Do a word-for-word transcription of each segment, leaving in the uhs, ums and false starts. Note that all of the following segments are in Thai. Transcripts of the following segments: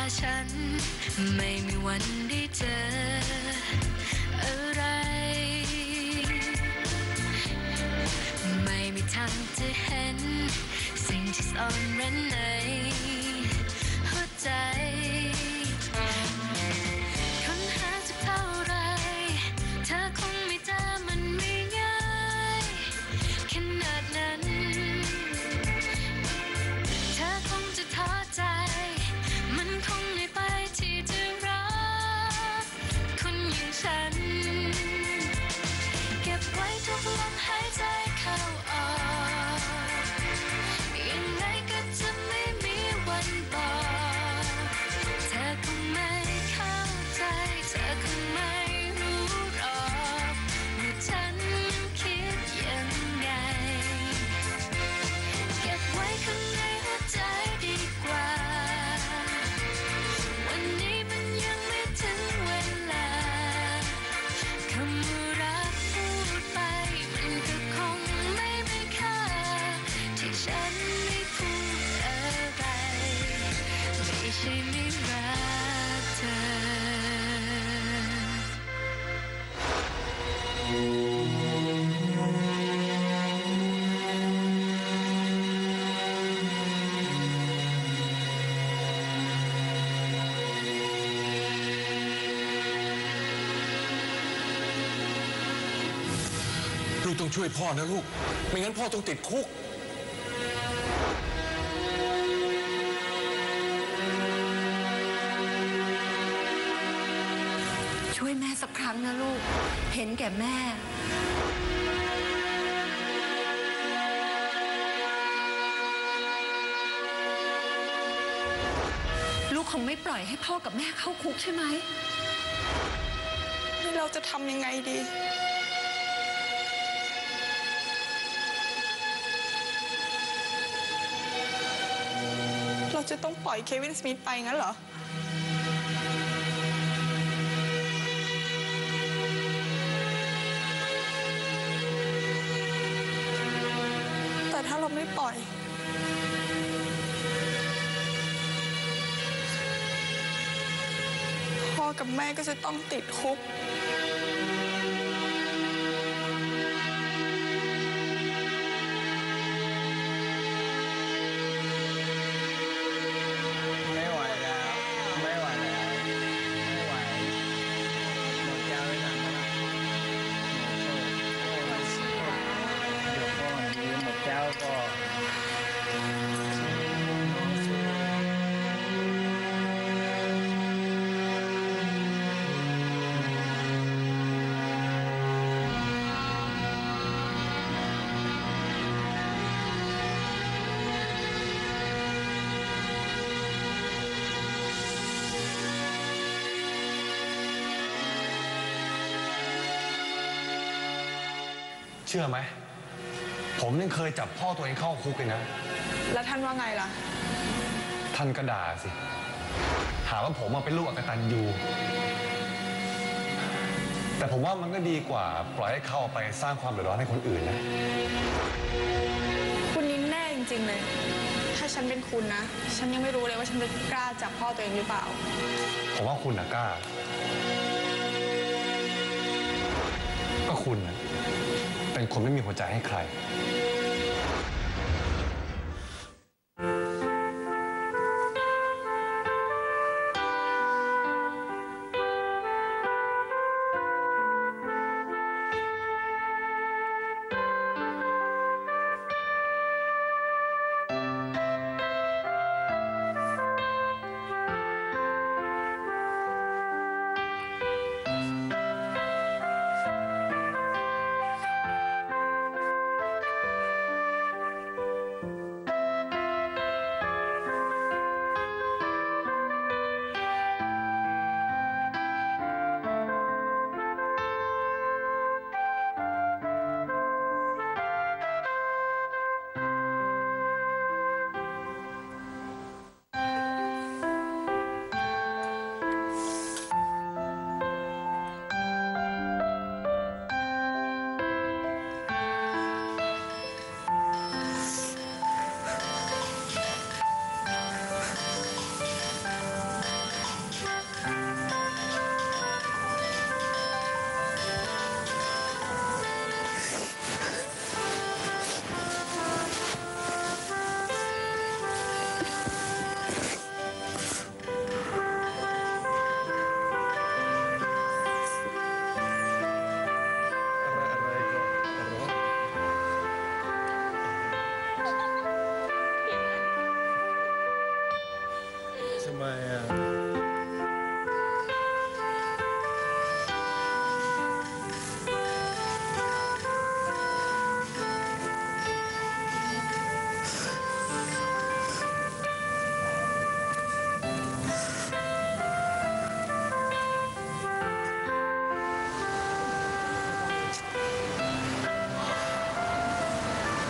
ฉันไม่มีวันได้เจออะไรไม่มีทางจะเห็นสิ่งที่ซ่อนเร้นในหัวใจค้นหาสักเท่าไรเธอคงไม่เจอมันไม่ง่ายขนาดนั้นเธอคงจะท้อใจมันคงไม่ไปที่จะรักคนอย่างฉันเก็บไว้ทุกลมหายใจเข้าออกยังไงก็จะไม่มีวันบอกเธอคงไม่เข้าใจเธอคงไม่รู้หรอกว่าฉันคิดยังไงเก็บไว้ข้างในหัวใจดีกว่าวันนี้มันยังไม่ถึงเวลาคำว่ารักพูดไปมันก็คงไม่มีค่าที่ฉันไม่พูดอะไรไม่ใช่ไม่รักเธอลูกต้องช่วยพ่อนะลูกไม่งั้นพ่อต้องติดคุกช่วยแม่สักครั้งนะลูกเห็นแก่แม่ลูกคงไม่ปล่อยให้พ่อกับแม่เข้าคุกใช่ไหมเราจะทำยังไงดีเราจะต้องปล่อยเควินสมิธไปงั้นเหรอแต่ถ้าเราไม่ปล่อยพ่อกับแม่ก็จะต้องติดคุกเชื่อไหมผมยังเคยจับพ่อตัวเองเข้าคุกเลยนะแล้วท่านว่าไงล่ะท่านก็ด่าสิหาว่าผมมาเป็นลูกอกตัญญูแต่ผมว่ามันก็ดีกว่าปล่อยให้เข้าไปสร้างความเดือดร้อนให้คนอื่นนะคุณนิ้นแน่จริงๆเลยถ้าฉันเป็นคุณนะฉันยังไม่รู้เลยว่าฉันจะกล้าจับพ่อตัวเองหรือเปล่าผมว่าคุณน่ะกล้าก็คุณนะเป็นคนไม่มีหัวใจให้ใคร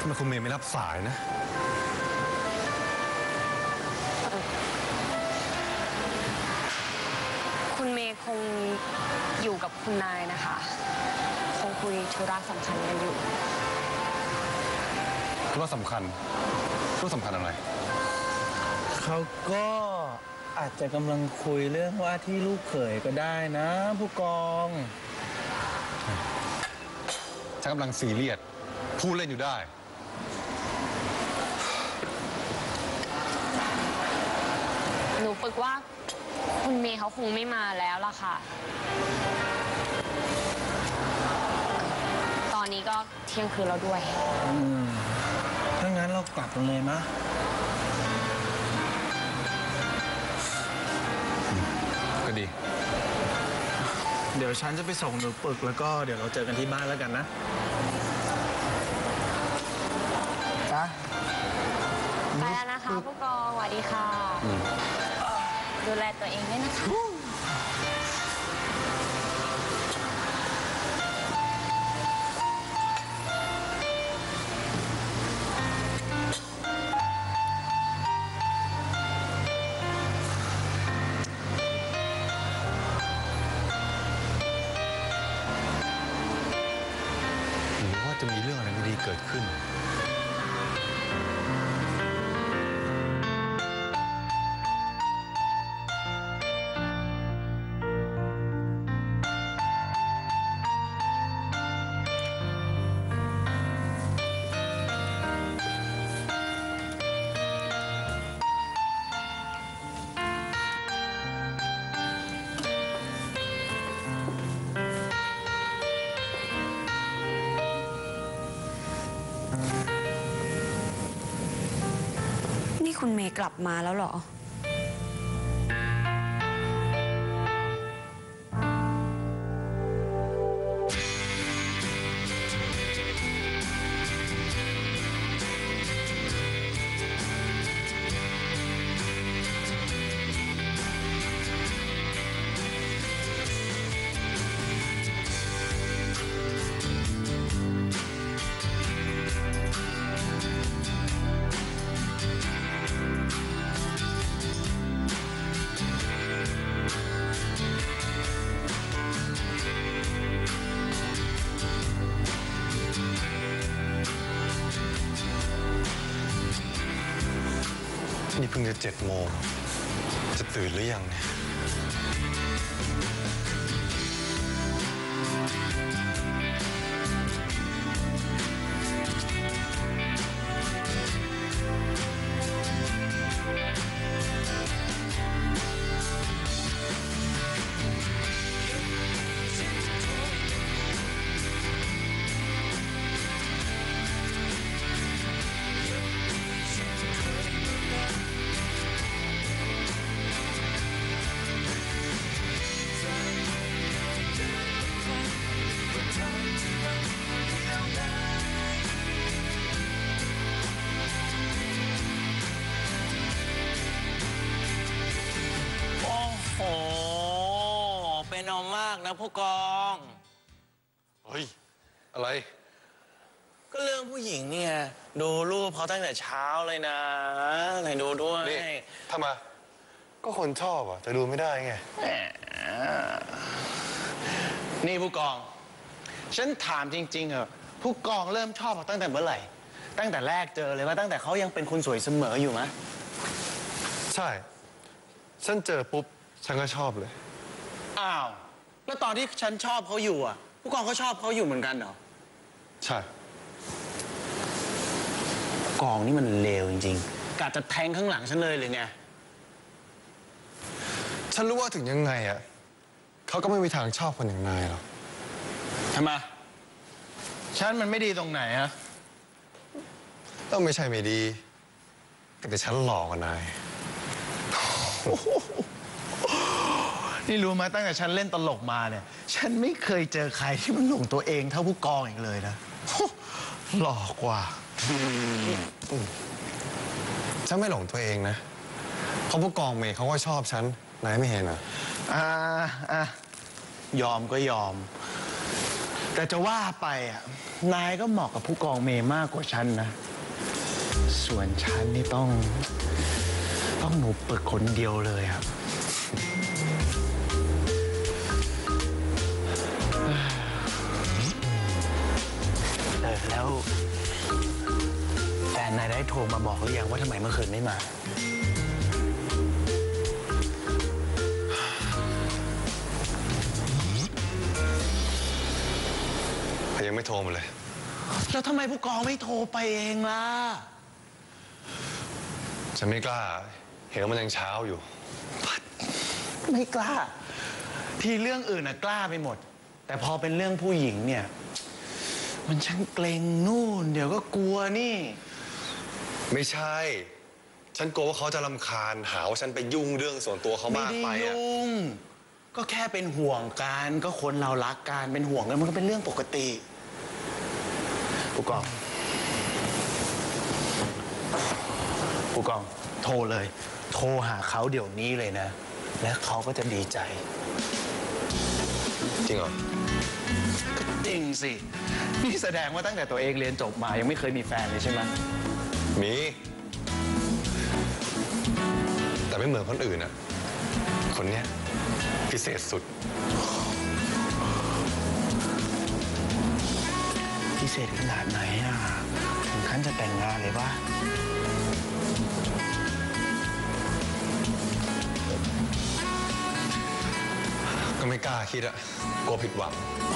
ทำไมคุณเมย์ไม่รับสายนะคุณเมย์คงอยู่กับคุณนายนะคะ คงคุยธุระสำคัญกันอยู่ธุระสำคัญธุระสำคัญอะไรเขาก็อาจจะกำลังคุยเรื่องว่าที่ลูกเขยก็ได้นะผู้กองฉันกำลังซีเรียสพูดเล่นอยู่ได้หนูปึกว่าคุณเมย์เขาคงไม่มาแล้วล่ะค่ะ ตอนนี้ก็เที่ยงคืนแล้วด้วยอืมถ้างั้นเรากลับกันเลยมะก็ดีเดี๋ยวฉันจะไปส่งหนูปึกแล้วก็เดี๋ยวเราเจอกันที่บ้านแล้วกันนะจ้ะไปแล้วนะคะผู้กองสวัสดีค่ะ ดูแลตัวเองด้วยนะคะหรือว่าจะมีเรื่องอะไรไม่ดีเกิดขึ้นนี่คุณเมย์กลับมาแล้วเหรอนี่เพิ่งจะเจ็ดโมงจะตื่นหรือยังเนี่ยโอ้โหเป็นเอามากนะผู้กองเฮ้ย อะไรก็เรื่องผู้หญิงเนี่ยดูรูปเขาตั้งแต่เช้าเลยนะไหนดูด้วยนี่ทำไมก็คนชอบอ่ะจะดูไม่ได้ไงแหมนี่ผู้กอง ฉันถามจริงๆเหรอผู้กองเริ่มชอบเขาตั้งแต่เมื่อไหร่ ตั้งแต่แรกเจอเลยว่าตั้งแต่เขายังเป็นคนสวยเสมออยู่ไหมใช่ ฉันเจอปุ๊บ ฉันก็ชอบเลยอ้าว แล้วตอนที่ฉันชอบเขาอยู่อ่ะ ผู้กองก็ชอบเขาอยู่เหมือนกันเหรอใช่กองนี่มันเลวจริงๆกะจะแทงข้างหลังฉันเลยหรือไงฉันรู้ว่าถึงยังไงอ่ะเขาก็ไม่มีทางชอบคนอย่างนายหรอกทำไม ฉันมันไม่ดีตรงไหนฮะก็ไม่ใช่ไม่ดี แต่ฉันหลอกกว่านายนี่รู้ไหมตั้งแต่ฉันเล่นตลกมาเนี่ย ฉันไม่เคยเจอใครที่มันหลงตัวเองเท่าผู้กองอีกเลยนะ หลอกกว่าฉันไม่หลงตัวเองนะเพราะผู้กองเมย์เขาก็ชอบฉัน นายไม่เห็นเหรออ่าอ่ะยอมก็ยอมแต่จะว่าไปอ่ะ นายก็เหมาะกับผู้กองเมย์มากกว่าฉันนะ ส่วนฉันนี่ต้อง ต้องหนูปึกคนเดียวเลยครับเออแล้วแฟนนายได้โทรมาบอกหรือยังว่าทำไมเมื่อคืนไม่มายังไม่โทรมาเลยแล้วทำไมผู้กองไม่โทรไปเองล่ะฉันไม่กล้า เห็นว่ามันยังเช้าอยู่ไม่กล้า ทีเรื่องอื่นน่ะกล้าไปหมด แต่พอเป็นเรื่องผู้หญิงเนี่ย มันช่างเกรงนู่น เดี๋ยวก็กลัวนี่ไม่ใช่ ฉันกลัวว่าเขาจะรำคาญหาว่าฉันไปยุ่งเรื่องส่วนตัวเขาไม่มากได้ไปอะยุ่ง ก็แค่เป็นห่วงกัน ก็คนเรารักกันเป็นห่วงกันมันก็เป็นเรื่องปกติ ผู้กอง ผู้กอง โทรเลย โทรหาเขาเดี๋ยวนี้เลยนะ และเขาก็จะดีใจจริงเหรอก็จริงสิ นี่แสดงว่าตั้งแต่ตัวเองเรียนจบมายังไม่เคยมีแฟนเลยใช่ไหมมี แต่ไม่เหมือนคนอื่นอะคนเนี้ยพิเศษสุดพิเศษขนาดไหนอ่ะ ถึงขั้นจะแต่งงานเลยป่ะก็ไม่กล้าคิดอะกลัวผิดหวัง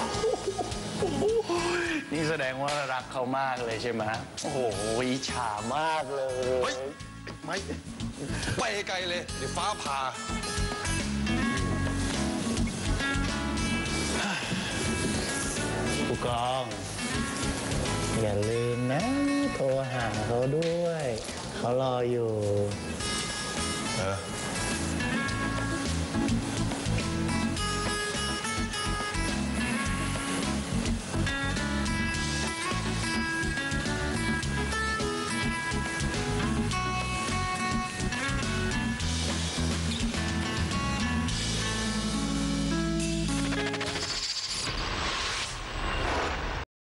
นี่แสดงว่ารักเขามากเลยใช่ไหมโอ้โหอิจฉามากเลยเฮ้ย ไม่ ไปไกลเลย เดี๋ยวฟ้าผ่าผู้กอง อย่าลืมนะ โทรหาเขาด้วย เขารออยู่เออ